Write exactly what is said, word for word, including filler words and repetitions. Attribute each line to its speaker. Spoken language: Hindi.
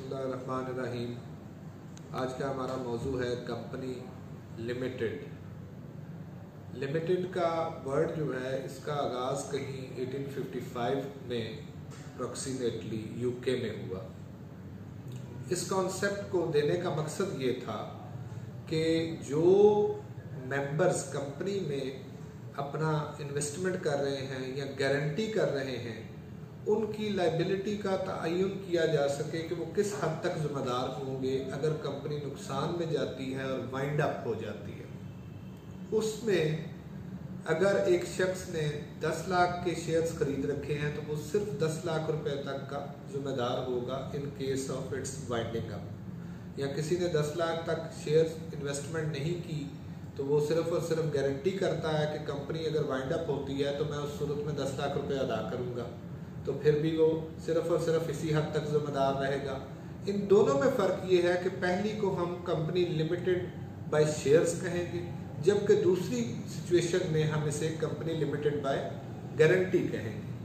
Speaker 1: बिस्मिल्लाहिर्रहमानिर्रहीम। आज का हमारा मौजू है कंपनी लिमिटेड। लिमिटेड का वर्ड जो है इसका आगाज़ कहीं अठारह सौ पचपन में अप्रॉक्सीमेटली यूके में हुआ। इस कॉन्सेप्ट को देने का मकसद ये था कि जो मेंबर्स कंपनी में अपना इन्वेस्टमेंट कर रहे हैं या गारंटी कर रहे हैं उनकी लाइबिलिटी का तयन किया जा सके कि वो किस हद तक जिम्मेदार होंगे अगर कंपनी नुकसान में जाती है और वाइंड अप हो जाती है। उसमें अगर एक शख्स ने दस लाख के शेयर्स खरीद रखे हैं तो वो सिर्फ दस लाख रुपए तक का जिम्मेदार होगा in case of its winding up. या किसी ने दस लाख तक शेयर्स इन्वेस्टमेंट नहीं की तो वो सिर्फ और सिर्फ गारंटी करता है कि कंपनी अगर वाइंड अप होती है तो मैं उस सूरत में दस लाख रुपए अदा करूंगा, तो फिर भी वो सिर्फ और सिर्फ इसी हद तक जिम्मेदार रहेगा। इन दोनों में फ़र्क ये है कि पहली को हम कंपनी लिमिटेड बाय शेयर्स कहेंगे, जबकि दूसरी सिचुएशन में हम इसे कंपनी लिमिटेड बाय गारंटी कहेंगे।